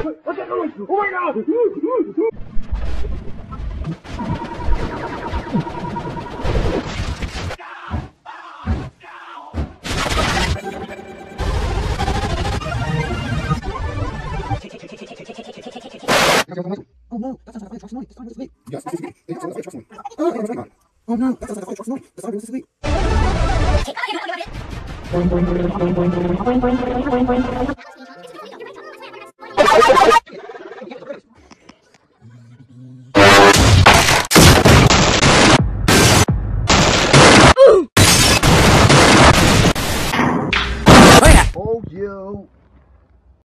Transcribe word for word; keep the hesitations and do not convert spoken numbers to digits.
What's that noise? Oh my god! Oh no, that sounds like a fire truck's noise. It's time to sleep. Yes, this is it. It sounds like a fire truck's noise. Oh, I don't know. Oh no, that sounds like a fire truck's noise. It's time to sleep. Boing, boing, boing, boing, boing, boing, boing, boing, boing, boing, boing, boing.